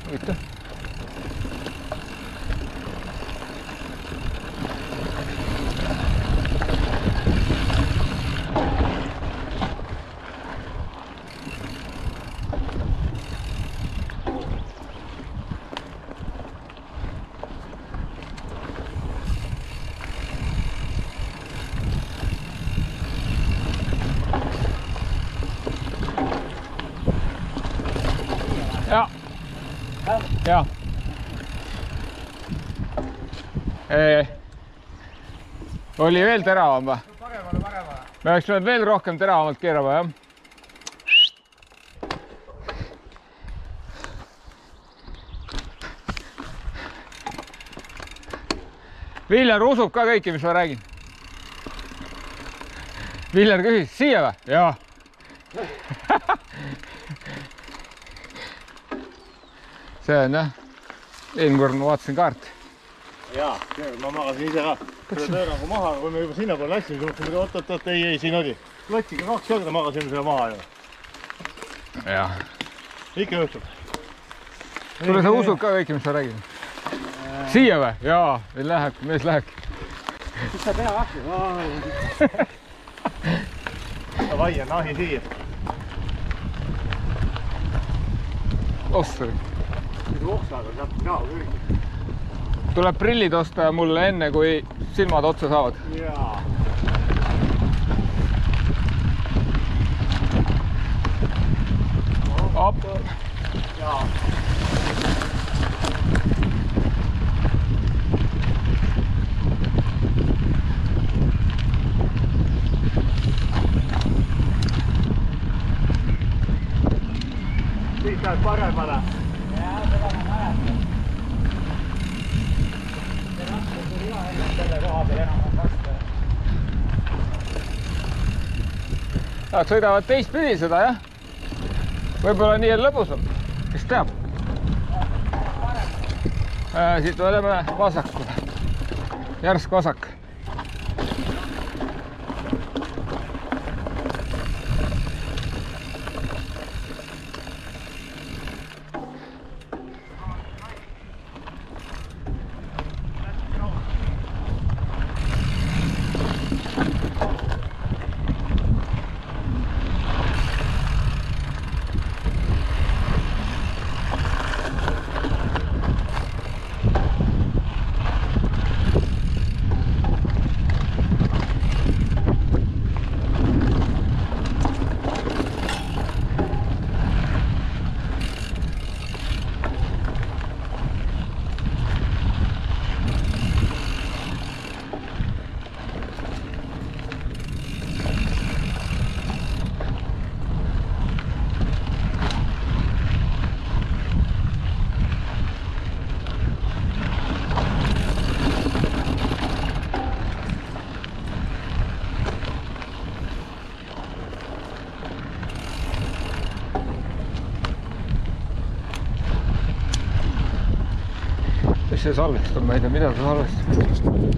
võite. Ja. Oli veel teravam või? Me oleks võinud veel rohkem teravamalt keerama, jah? Viljar usub ka kõiki, mis ma räägin. Viljar küsis, siia või? Jaa. See on jah, eelmine kord ma vaatasin kaarti. Jaa, ma magasin ise ka. Selle pöörangu maha, kui me juba sinna poole läksime, siis mõtlesime, oot, ei, siin oli. Lotsiga 2 korda magasime selle maha ju. Jah. Ikka juhtub. Tule sa usud ka kõiki, mis ma räägin. Siia või? Jaa, meil läheb, mees lähebki. Kus sa pea lahti? Davai, nahi siia. Ossari. Oksaga saab ka ürgi. Tuleb prillid osta mulle enne, kui silmad otsa saavad. Jaa. Op. Jaa. Siit läheb paremale. Nad sõidavad teistpidi seda, jah? Võib-olla nii on lõbusam, kes teab? Siit oleme vasakule. Järsk vasak. Mis see salvestab, ma ei tea, mida see salvestab.